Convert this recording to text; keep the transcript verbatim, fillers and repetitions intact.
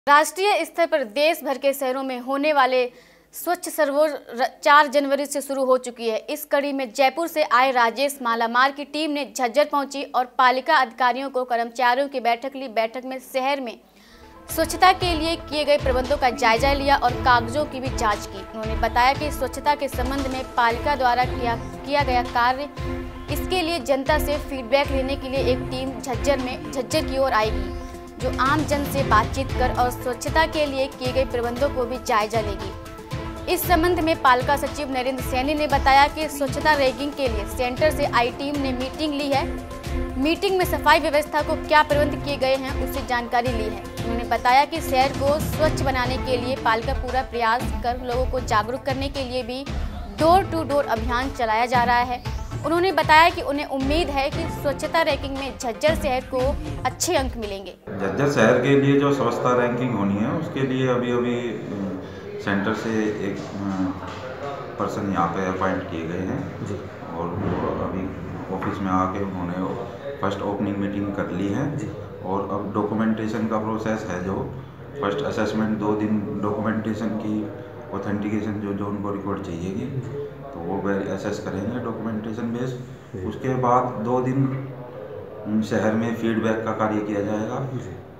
राष्ट्रीय स्तर पर देश भर के शहरों में होने वाले स्वच्छ सर्वेक्षण चार जनवरी से शुरू हो चुकी है। इस कड़ी में जयपुर से आए राजेश मालामार की टीम ने झज्जर पहुंची और पालिका अधिकारियों को कर्मचारियों की बैठक ली। बैठक में शहर में स्वच्छता के लिए किए गए प्रबंधों का जायजा लिया और कागजों की भी जांच की। उन्होंने बताया कि स्वच्छता के संबंध में पालिका द्वारा किया किया गया कार्य, इसके लिए जनता से फीडबैक लेने के लिए एक टीम झज्जर में झज्जर की ओर आएगी, जो आम जन से बातचीत कर और स्वच्छता के लिए किए गए प्रबंधों को भी जायजा लेगी। इस संबंध में पालिका सचिव नरेंद्र सैनी ने बताया कि स्वच्छता रैंकिंग के लिए सेंटर से आई टीम ने मीटिंग ली है। मीटिंग में सफाई व्यवस्था को क्या प्रबंध किए गए हैं उससे जानकारी ली है। उन्होंने बताया कि शहर को स्वच्छ बनाने के लिए पालिका पूरा प्रयास कर लोगों को जागरूक करने के लिए भी डोर टू डोर अभियान चलाया जा रहा है। उन्होंने बताया कि उन्हें उम्मीद है कि स्वच्छता रैंकिंग में झज्जर शहर को अच्छे अंक मिलेंगे। झज्जर शहर के लिए जो स्वच्छता रैंकिंग होनी है उसके लिए अभी अभी सेंटर से एक पर्सन यहाँ पे अपॉइंट किए गए हैं जी। और अभी ऑफिस में आके उन्होंने फर्स्ट ओपनिंग मीटिंग कर ली है जी। और अब डॉक्यूमेंटेशन का प्रोसेस है, जो फर्स्ट असेसमेंट दो दिन डॉक्यूमेंटेशन की ऑथेंटिकेशन जो जो उनको रिकॉर्ड चाहिएगी तो वो असेस करेंगे डॉक्यूमेंटेशन बेस। उसके बाद दो दिन शहर में फीडबैक का कार्य किया जाएगा।